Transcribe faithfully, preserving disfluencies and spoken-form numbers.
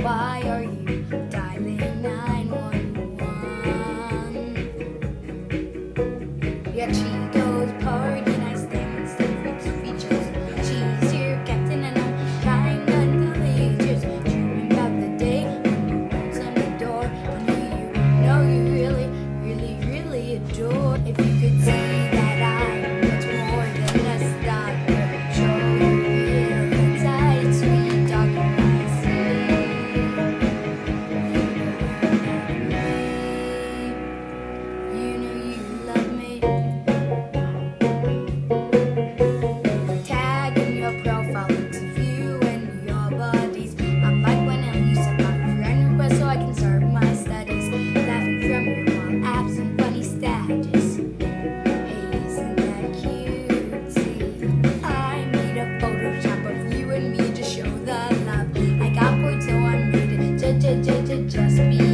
Why are you dialing nine one one? Yeah, she goes party nights, things, different features. She's your captain and I'm kind until ages. Dreaming about the day when you open the door and who you know you really, really, really adore. If you could see that I'm much more than a stalker, show you real inside, sweet talker I see. You know you love me. Tag in your profile looks of you and your bodies. I'm like when I use up my friend request so I can start my studies. Laughing from your wall apps and funny status. Hey, isn't that cute? See, I made a Photoshop of you and me to show the love. I got bored so I made it j j j j just be